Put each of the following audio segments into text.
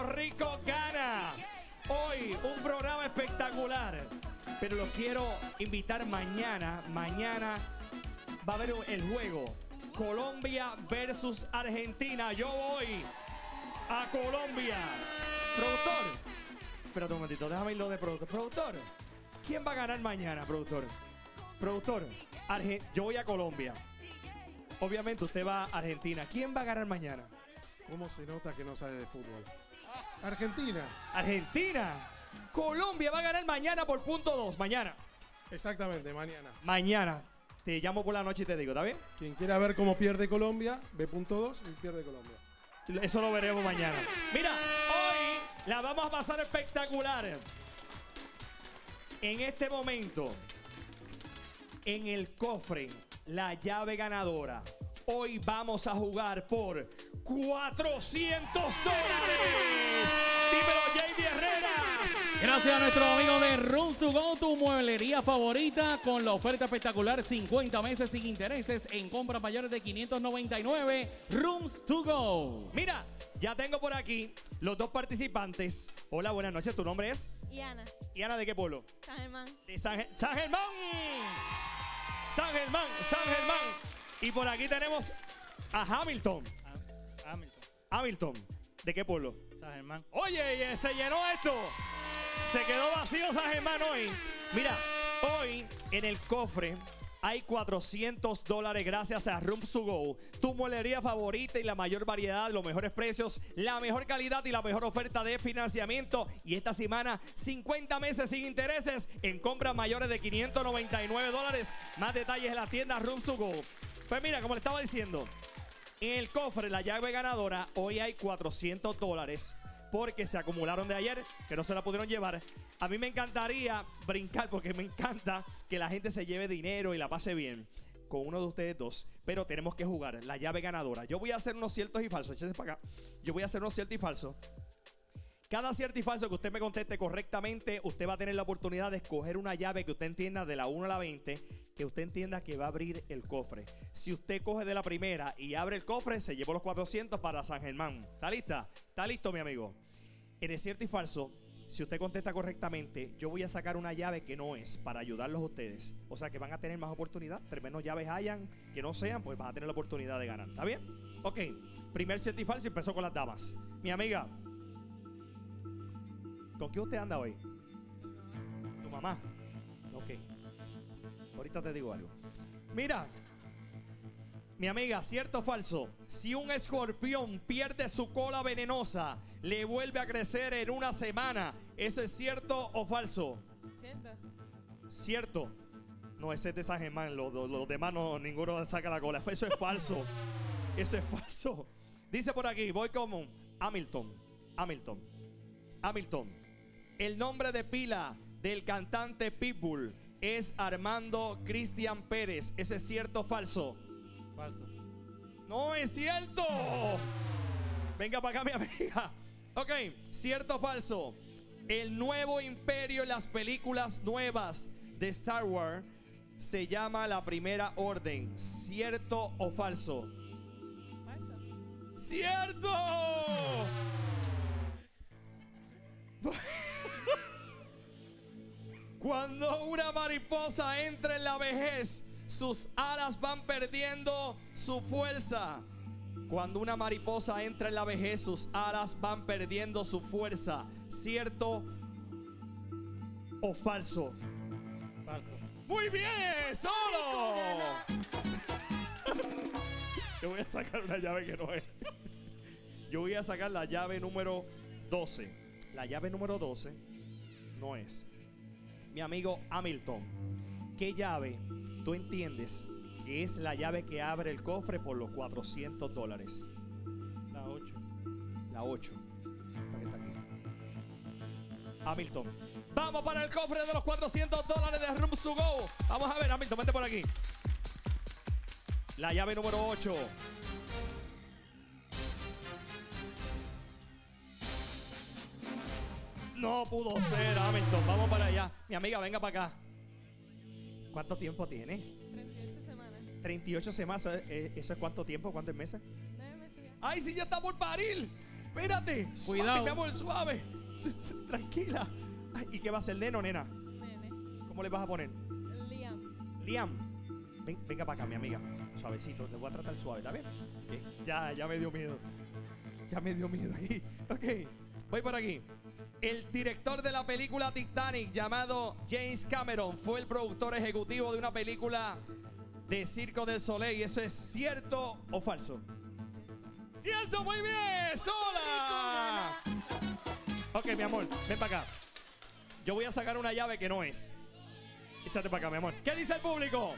Rico gana. Hoy un programa espectacular. Pero los quiero invitar mañana. Mañana va a haber el juego Colombia versus Argentina. Yo voy a Colombia. Productor, espérate un momentito, déjame irlo de productor. Productor, ¿quién va a ganar mañana, productor? Productor, yo voy a Colombia. Obviamente usted va a Argentina. ¿Quién va a ganar mañana? ¿Cómo se nota que no sabe de fútbol? Argentina. Argentina. Colombia va a ganar mañana por .2. Mañana. Exactamente, mañana. Mañana. Te llamo por la noche y te digo, ¿está bien? Quien quiera ver cómo pierde Colombia, ve .2 y pierde Colombia. Eso lo veremos mañana. Mira, hoy la vamos a pasar espectacular. En este momento, en el cofre, la llave ganadora. Hoy vamos a jugar por $400. Dímelo, JD Herreras. Gracias a nuestros amigos de Rooms to Go, tu mueblería favorita, con la oferta espectacular 50 meses sin intereses en compras mayores de 599. Rooms to Go. Mira, ya tengo por aquí los dos participantes. Hola, buenas noches. ¿Tu nombre es? Iana. ¿Iana de qué pueblo? San Germán. De San Germán. San Germán, San Germán. Y por aquí tenemos a Hamilton. Hamilton. ¿De qué pueblo? San Germán. Oye, se llenó esto. Se quedó vacío San Germán hoy. Mira, hoy en el cofre hay $400 gracias a Rooms to Go, tu mueblería favorita y la mayor variedad, los mejores precios, la mejor calidad y la mejor oferta de financiamiento. Y esta semana, 50 meses sin intereses en compras mayores de $599. Más detalles en la tienda Rooms to Go. Pues mira, como le estaba diciendo, en el cofre, la llave ganadora, hoy hay $400 porque se acumularon de ayer, que no se la pudieron llevar. A mí me encantaría brincar porque me encanta que la gente se lleve dinero y la pase bien con uno de ustedes dos, pero tenemos que jugar la llave ganadora. Yo voy a hacer unos ciertos y falsos. Échese para acá. Yo voy a hacer unos ciertos y falsos. Cada cierto y falso que usted me conteste correctamente, usted va a tener la oportunidad de escoger una llave que usted entienda de la 1 a la 20, que usted entienda que va a abrir el cofre. Si usted coge de la primera y abre el cofre, se llevó los 400 para San Germán. ¿Está lista? ¿Está listo, mi amigo? En el cierto y falso, si usted contesta correctamente, yo voy a sacar una llave que no es para ayudarlos a ustedes. O sea que van a tener más oportunidad. Entre menos llaves hayan que no sean, pues van a tener la oportunidad de ganar. ¿Está bien? Ok, primer cierto y falso, empezó con las damas. Mi amiga, ¿con quién usted anda hoy? ¿Tu mamá? Ok. Ahorita te digo algo. Mira, mi amiga, ¿cierto o falso? Si un escorpión pierde su cola venenosa, le vuelve a crecer en una semana. ¿Eso es cierto o falso? Cierto. Cierto. No, ese es de San Germán. Los demás no, ninguno saca la cola. Eso es falso. Eso es falso. Dice por aquí, voy como Hamilton. El nombre de pila del cantante Pitbull es Armando Cristian Pérez. ¿Ese es cierto o falso? Falso. No es cierto. Venga para acá, mi amiga. Ok, cierto o falso. El nuevo imperio en las películas nuevas de Star Wars se llama la Primera Orden. ¿Cierto o falso? Falso. ¡Cierto! Cuando una mariposa entra en la vejez, sus alas van perdiendo su fuerza. Cuando una mariposa entra en la vejez, sus alas van perdiendo su fuerza. ¿Cierto o falso? Falso. ¡Muy bien! ¡Solo! Yo voy a sacar una llave que no es. Yo voy a sacar la llave número 12. La llave número 12 no es. Mi amigo Hamilton, ¿qué llave tú entiendes que es la llave que abre el cofre por los $400? La 8. La 8. Esta que está aquí. Hamilton, vamos para el cofre de los $400 de Rooms to Go. Vamos a ver, Hamilton, vente por aquí. La llave número 8. No pudo ser, Hamilton. Vamos para allá. Mi amiga, venga para acá. ¿Cuánto tiempo tiene? 38 semanas. 38 semanas. ¿Eso es cuánto tiempo? ¿Cuántos meses? 9 meses ya. ¡Ay, sí, ya está por parir! Espérate. Suave, Cuidado. mi amor, suave. Tranquila. Ay, ¿y qué va a hacer, nene o nena? Nene. ¿Cómo le vas a poner? Liam. Liam. Venga para acá, mi amiga. Suavecito, te voy a tratar suave, ¿está bien? Ok, ya me dio miedo. Ya me dio miedo aquí. Ok, voy por aquí. El director de la película Titanic, llamado James Cameron, fue el productor ejecutivo de una película de Circo del Soleil. ¿Eso es cierto o falso? ¡Cierto! ¡Muy bien! ¡Sola! Ok, mi amor, ven para acá. Yo voy a sacar una llave que no es. Échate para acá, mi amor. ¿Qué dice el público?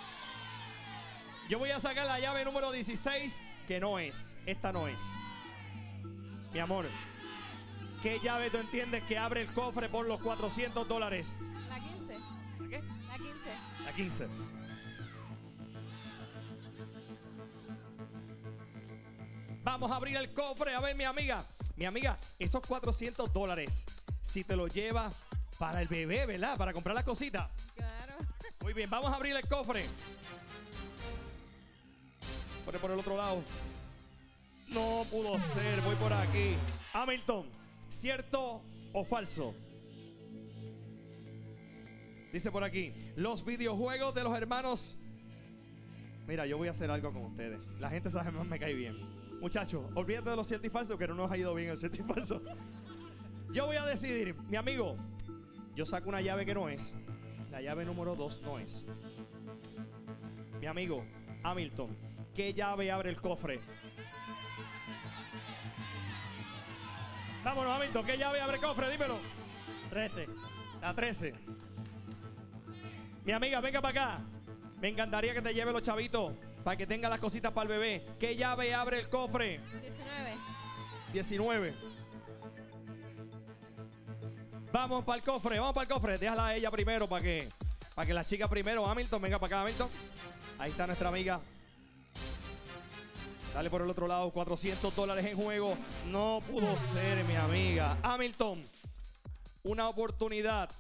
Yo voy a sacar la llave número 16, que no es. Esta no es. Mi amor, ¿qué llave tú entiendes que abre el cofre por los $400? La 15. ¿La qué? La 15. La 15. Vamos a abrir el cofre. A ver, mi amiga. Mi amiga, esos $400, si te lo llevas para el bebé, ¿verdad? Para comprar las cositas. Claro. Muy bien, vamos a abrir el cofre. Por el otro lado. No pudo ser, voy por aquí. Hamilton, ¿cierto o falso? Dice por aquí, los videojuegos de los hermanos. Mira, yo voy a hacer algo con ustedes. La gente sabe más, me cae bien. Muchachos, olvídate de los cierto y falso, que no nos ha ido bien el cierto y falso. Yo voy a decidir, mi amigo, yo saco una llave que no es. La llave número 2 no es. Mi amigo, Hamilton, ¿qué llave abre el cofre? Vámonos, Hamilton, ¿qué llave abre el cofre? Dímelo. 13. La 13. Mi amiga, venga para acá. Me encantaría que te lleve los chavitos para que tenga las cositas para el bebé. ¿Qué llave abre el cofre? 19. 19. Vamos para el cofre, vamos para el cofre. Déjala a ella primero para que la chica primero. Hamilton, venga para acá, Hamilton. Ahí está nuestra amiga. Dale por el otro lado, $400 en juego. No pudo ser, mi amiga. Hamilton, una oportunidad.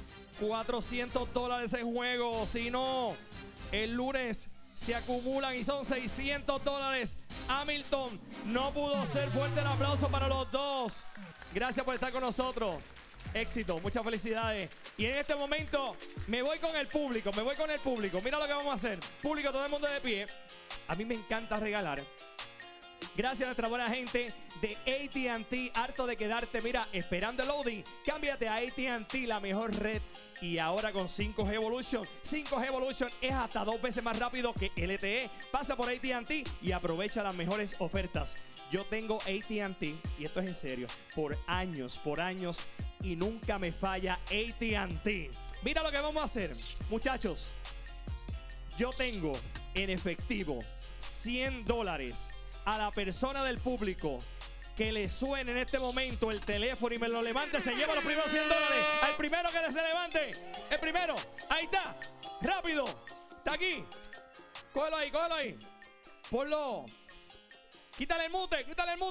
$400 en juego. Si no, el lunes se acumulan y son $600. Hamilton, no pudo ser. Fuerte el aplauso para los dos. Gracias por estar con nosotros. Éxito, muchas felicidades. Y en este momento me voy con el público. Mira lo que vamos a hacer. Público, todo el mundo de pie. A mí me encanta regalar. Gracias a nuestra buena gente de AT&T. Harto de quedarte, mira, esperando el loading. Cámbiate a AT&T, la mejor red. Y ahora con 5G Evolution. 5G Evolution es hasta 2 veces más rápido que LTE. Pasa por AT&T y aprovecha las mejores ofertas. Yo tengo AT&T, y esto es en serio, por años, y nunca me falla AT&T. Mira lo que vamos a hacer, muchachos. Yo tengo en efectivo $100 a la persona del público que le suene en este momento el teléfono y me lo levante. Se lleva los primeros $100. Al primero que se levante. El primero. Ahí está. Rápido. Está aquí. Cógelo ahí. Ponlo. Quítale el mute.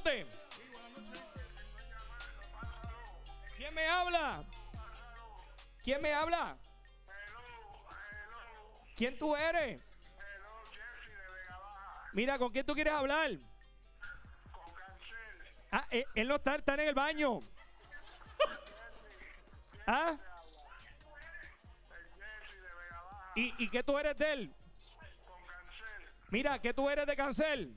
¿Quién me habla? ¿Quién tú eres? Mira, ¿con quién tú quieres hablar? Ah, él no está en el baño. ¿Ah? ¿Y qué tú eres de él? Mira, ¿qué tú eres de Cancel?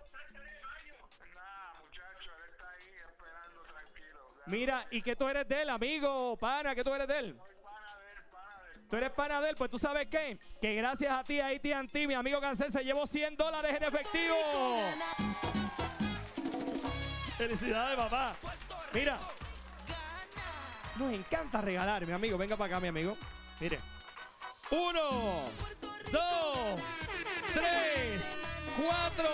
Mira, ¿y qué tú eres de él, amigo, pana? ¿Qué tú eres de él? Tú eres pana de él, pues tú sabes qué, que gracias a ti, a AT&T, mi amigo Cancel se llevó $100 en efectivo. Felicidades, papá. Mira, nos encanta regalar, mi amigo. Venga para acá, mi amigo. Mire. 1, 2, 3, 4,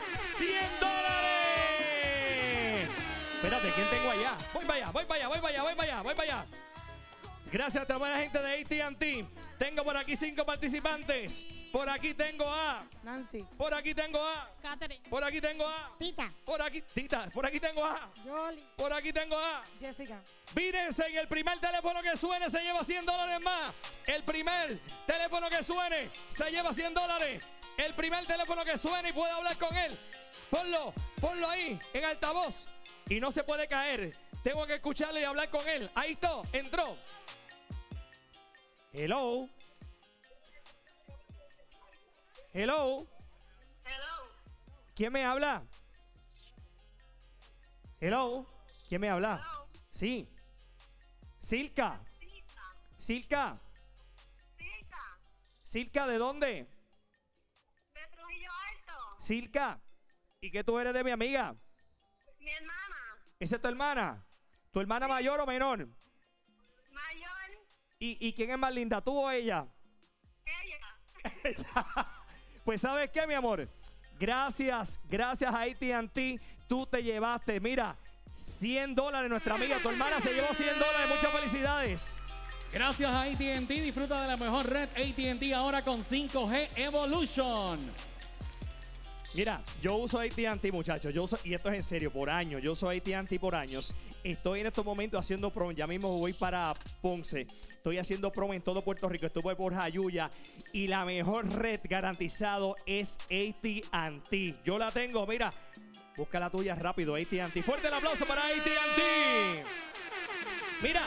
$100. Espérate, ¿quién tengo allá? Voy para allá. Gracias a nuestra buena gente de AT&T. Tengo por aquí 5 participantes. Por aquí tengo a Nancy. Por aquí tengo a Catherine. Por aquí tengo a Tita. Por aquí tengo a Yoli. Por aquí tengo a Jessica. Vírense, en el primer teléfono que suene se lleva $100 más. El primer teléfono que suene se lleva $100. El primer teléfono que suene y puede hablar con él. Ponlo ahí en altavoz. Y no se puede caer. Tengo que escucharle y hablar con él. Ahí está, entró. Hello. Hello. ¿Quién me habla? Hello. ¿Quién me habla? Sí. Silka. Silka. Silka, ¿de dónde? De Trujillo Alto. Silka. ¿Y qué tú eres de mi amiga? Mi hermana. ¿Esa es tu hermana? ¿Tu hermana mayor o menor? Mayor. ¿Y quién es más linda, tú o ella? Ella. Pues ¿sabes qué, mi amor? Gracias a AT&T, tú te llevaste, mira, $100, nuestra amiga, tu hermana se llevó $100, muchas felicidades. Gracias a AT&T, disfruta de la mejor red AT&T ahora con 5G Evolution. Mira, yo uso AT&T, muchachos, y esto es en serio, por años, yo uso AT&T por años. Estoy en estos momentos haciendo promo, ya mismo voy para Ponce, estoy haciendo promo en todo Puerto Rico, estuve por Jayuya y la mejor red garantizado es AT&T. Yo la tengo, mira, busca la tuya rápido, AT&T. Fuerte el aplauso para AT&T. Mira,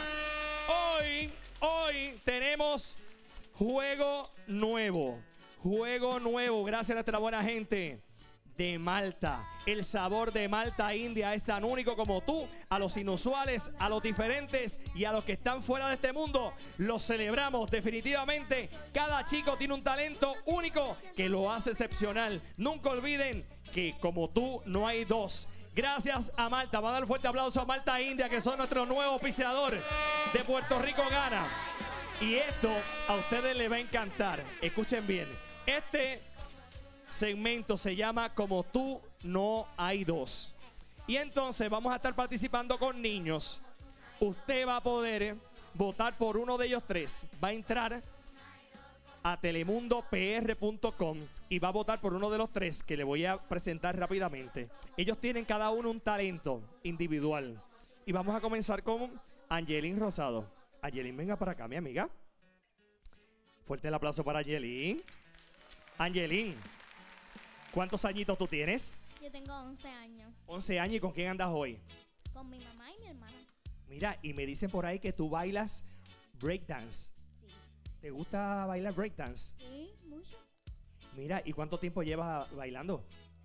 hoy tenemos juego nuevo, gracias a nuestra buena gente de Malta. El sabor de Malta India es tan único como tú. A los inusuales, a los diferentes y a los que están fuera de este mundo, los celebramos definitivamente. Cada chico tiene un talento único que lo hace excepcional. Nunca olviden que como tú no hay dos. Gracias a Malta. Va a dar un fuerte aplauso a Malta India, que son nuestro nuevo auspiciador de Puerto Rico Gana. Y esto a ustedes les va a encantar. Escuchen bien. Este segmento se llama Como tú no hay dos. Y entonces vamos a estar participando con niños. Usted va a poder votar por uno de ellos tres. Va a entrar a telemundopr.com y va a votar por uno de los tres que le voy a presentar rápidamente. Ellos tienen cada uno un talento individual. Y vamos a comenzar con Angelín Rosado. Angelín, venga para acá, mi amiga. Fuerte el aplauso para Angelín. Angelín, ¿cuántos añitos tú tienes? Yo tengo 11 años. 11 años, ¿y con quién andas hoy? Con mi mamá y mi hermana. Mira, y me dicen por ahí que tú bailas breakdance. Sí. ¿Te gusta bailar breakdance? Sí, mucho. Mira, ¿y cuánto tiempo llevas bailando?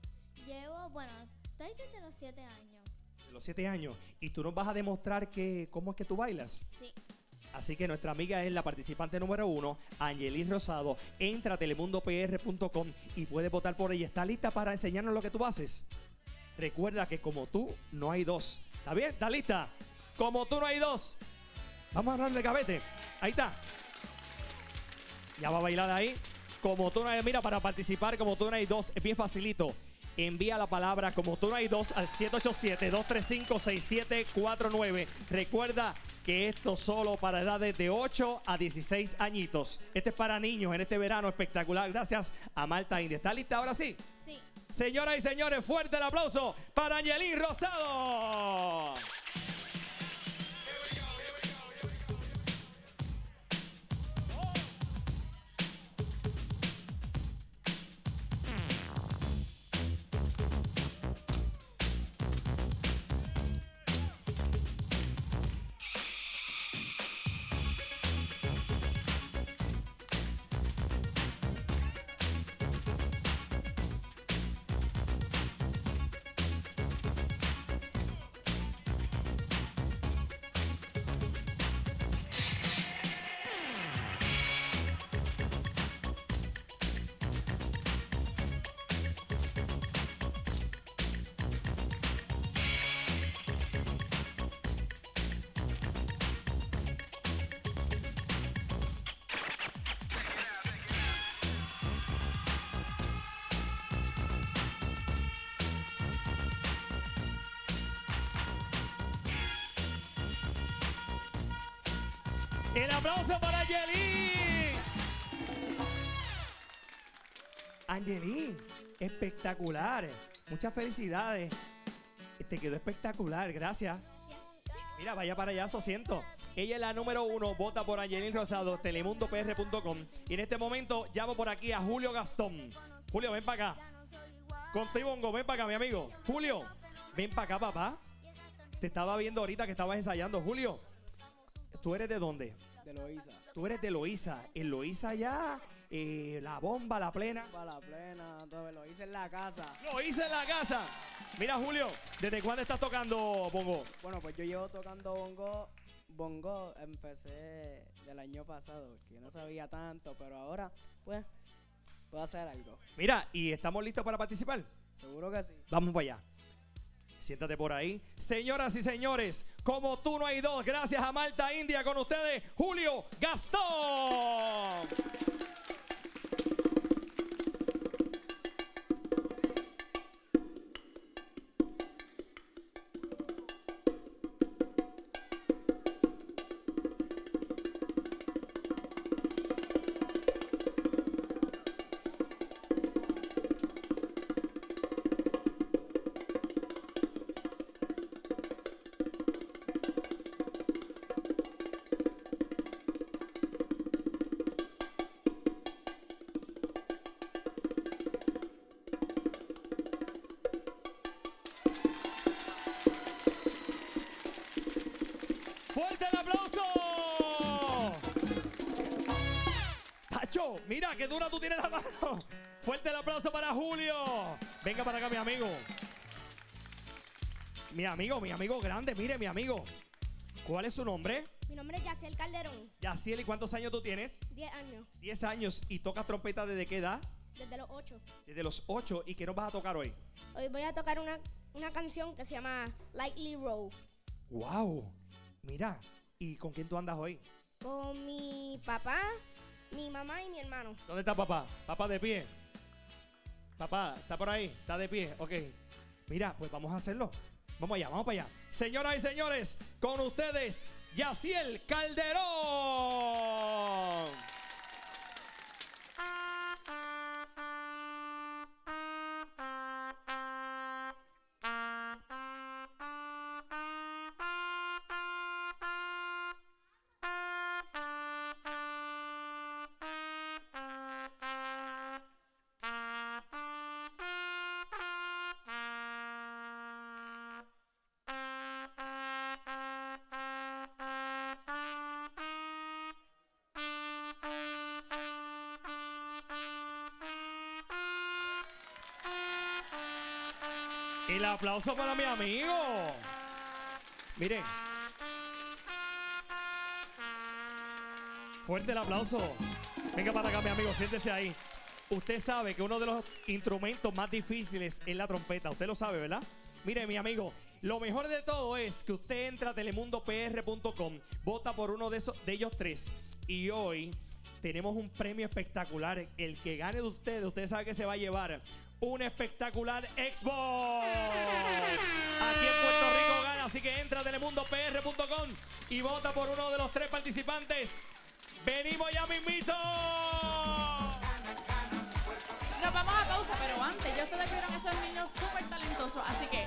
Estoy desde los 7 años. De los 7 años. ¿Y tú nos vas a demostrar cómo es que tú bailas? Sí. Así que nuestra amiga es la participante número 1, Angelín Rosado. Entra a telemundopr.com y puedes votar por ella. ¿Está lista para enseñarnos lo que tú haces? Recuerda que como tú no hay dos. ¿Está bien? ¿Está lista? Como tú no hay dos. Vamos a hablarle gavete. Ahí está. Ya va a bailar ahí. Como tú no hay, mira, para participar como tú no hay dos, es bien facilito. Envía la palabra como tú no hay dos al 787-235-6749. Recuerda que esto solo para edades de 8 a 16 añitos. Este es para niños en este verano espectacular. Gracias a Malta India. ¿Está lista ahora sí? Sí. Señoras y señores, fuerte el aplauso para Angelín Rosado. El aplauso para Angelín. Angelín, espectacular. Muchas felicidades. Te quedó espectacular, gracias. Mira, vaya para allá, su asiento. Ella es la número 1, vota por Angelín Rosado, telemundopr.com. Y en este momento llamo por aquí a Julio Gastón. Julio, ven para acá. Contigo, ven para acá, mi amigo. Julio, ven para acá, papá. Te estaba viendo ahorita que estabas ensayando. Julio, ¿tú eres de dónde? De Loíza. Tú eres de Loíza. En Loíza ya, la bomba, la plena. Para la plena, todo lo hice en la casa. Lo hice en la casa. Mira, Julio, ¿desde cuándo estás tocando bongo? Bueno, pues yo llevo tocando bongo, empecé del año pasado, que no sabía tanto, pero ahora, pues, puedo hacer algo. Mira, ¿y estamos listos para participar? Seguro que sí. Vamos para allá. Siéntate por ahí. Señoras y señores, como tú no hay dos, gracias a Malta India, con ustedes, Julio Gastón. ¡Fuerte el aplauso! Tacho, mira qué dura tú tienes la mano. Fuerte el aplauso para Julio. Venga para acá, mi amigo. Mi amigo grande, mire, mi amigo. ¿Cuál es su nombre? Mi nombre es Yaciel Calderón, Yaciel, ¿y cuántos años tú tienes? 10 años, 10 años. ¿Y tocas trompeta desde qué edad? desde los 8. Desde los 8. ¿Y qué nos vas a tocar hoy? Hoy voy a tocar una canción que se llama Lightly Roll ¡Wow! Mira, ¿y con quién tú andas hoy? con mi papá, mi mamá y mi hermano. ¿Dónde está papá? Papá de pie. Papá, ¿está por ahí? ¿Está de pie? Ok. Mira, pues vamos a hacerlo. Vamos allá, vamos para allá. Señoras y señores, con ustedes, Yaciel Calderón. El aplauso para mi amigo. Miren. Fuerte el aplauso. Venga para acá, mi amigo, siéntese ahí. Usted sabe que uno de los instrumentos más difíciles es la trompeta. Usted lo sabe, ¿verdad? Mire, mi amigo, lo mejor de todo es que usted entra a telemundopr.com, vota por uno de ellos tres. Y hoy tenemos un premio espectacular. El que gane de usted sabe que se va a llevar un espectacular Xbox. Aquí en Puerto Rico gana, así que entra a telemundopr.com y vota por uno de los tres participantes. Venimos ya mismito. Nos vamos a pausa, pero antes, ya ustedes vieron esos niños súper talentosos, así que